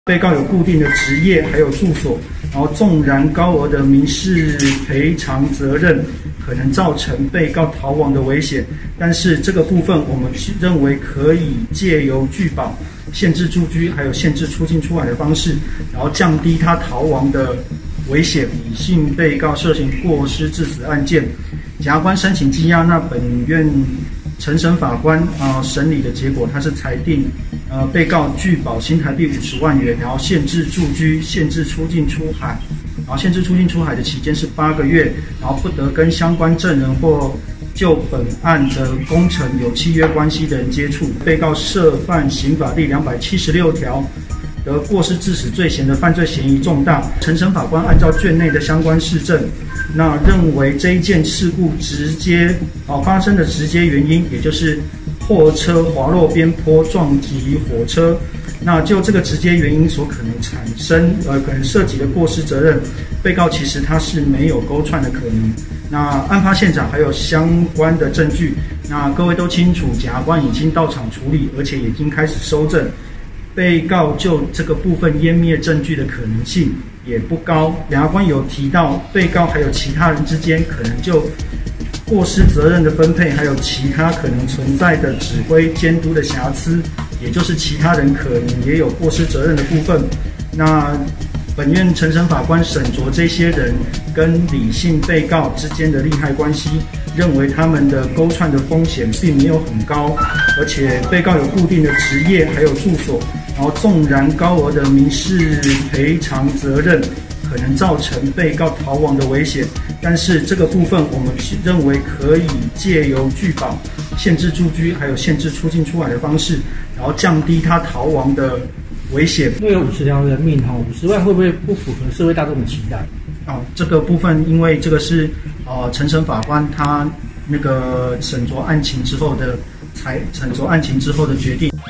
被告有固定的职业，还有住所，然后纵然高额的民事赔偿责任可能造成被告逃亡的危险，但是这个部分我们认为可以借由拒保、限制住居，还有限制出境出海的方式，然后降低他逃亡的危险，以信被告涉嫌过失致死案件。检察官申请羁押，那本院承审法官审理的结果，他是裁定被告拒保新台币50万元，然后限制住居、限制出境出海，然后限制出境出海的期间是8个月，然后不得跟相关证人或就本案的工程有契约关系的人接触。被告涉犯刑法第276条。得过失致死罪嫌的犯罪嫌疑重大，承审法官按照卷内的相关事证，那认为这一件事故发生的直接原因，也就是货车滑落边坡撞击火车。那就这个直接原因所可能产生可能涉及的过失责任，被告其实他是没有勾串的可能。那案发现场还有相关的证据，那各位都清楚，检察官已经到场处理，而且已经开始搜证。被告就这个部分湮灭证据的可能性也不高。检察官有提到，被告还有其他人之间可能就过失责任的分配，还有其他可能存在的指挥监督的瑕疵，也就是其他人可能也有过失责任的部分。那本院承审法官审酌这些人跟李姓被告之间的利害关系，认为他们的勾串的风险并没有很高，而且被告有固定的职业，还有住所，然后纵然高额的民事赔偿责任可能造成被告逃亡的危险，但是这个部分我们认为可以借由拒保、限制住居，还有限制出境出海的方式，然后降低他逃亡的危险。 因为有50条人命，50万会不会不符合社会大众的期待？ 这个部分因为这个是承审法官他那个审酌案情之后的决定。